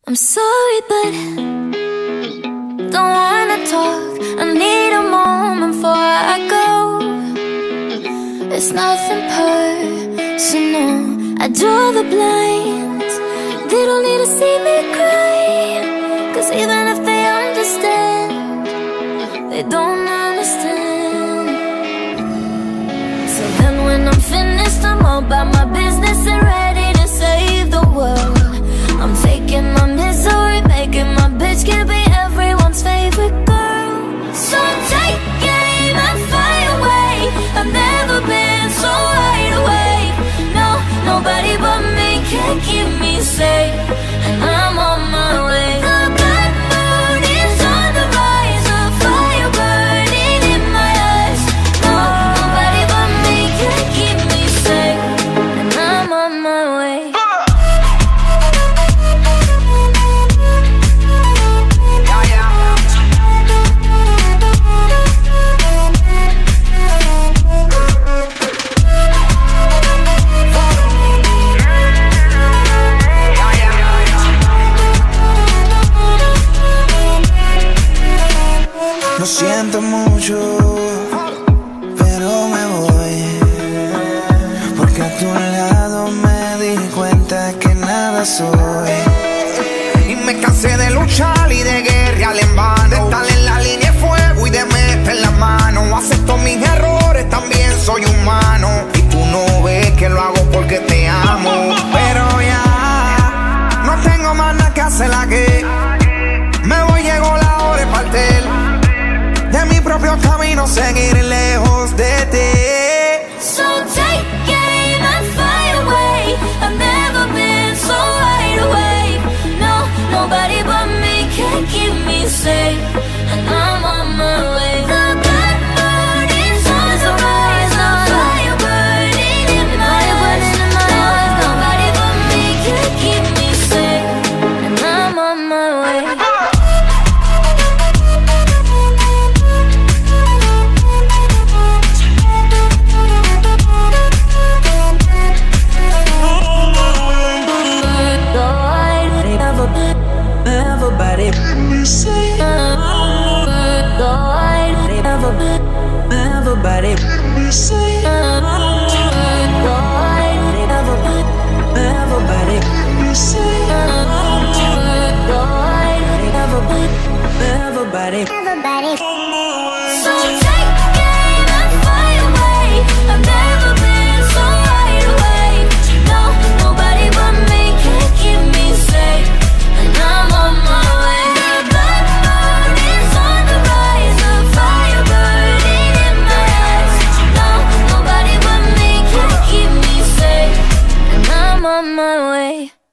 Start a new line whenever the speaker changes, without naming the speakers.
I'm sorry, but don't wanna talk. I need a moment before I go. It's nothing personal. I draw the blinds. They don't need to see me cry, 'cause even if they understand, they don't understand. So then when I'm finished, I'm all about my business and ready to save the world. I'm taking my misery, making my bitch can be everyone's favorite girl. So take aim and fly away. I've never been so wide awake. No, nobody but me can keep me safe, and I'm on my way. The bad mood is on the rise, a fire burning in my eyes. No, nobody but me can keep me safe, and I'm on my way.
Lo siento mucho, pero me voy, porque a tu lado me di cuenta que nada soy. Y me cansé de luchar y de guerrear en vano, de estar en la línea de fuego y de meter la mano. Acepto mis errores, también soy humano, y tú no ves que lo hago porque te amo. Pero ya no tengo más nada que hacer aquí. Me voy, llegó la hora de partir de mi propio camino, seguir lejos de ti.
So take aim and fly away. I've never been so wide awake. No, nobody but me can keep me safe, and I'm on my way. The bad mood is on the rise, a fire burning in my eyes. No, nobody but me can keep me safe, and I'm on my way.
Everybody, everybody.
So take aim and fly away. I've never been so wide awake. No, nobody but me can keep me safe, and I'm on my way. The bad mood is on the rise, a fire burning in my eyes. No, nobody but me can keep me safe, and I'm on my way.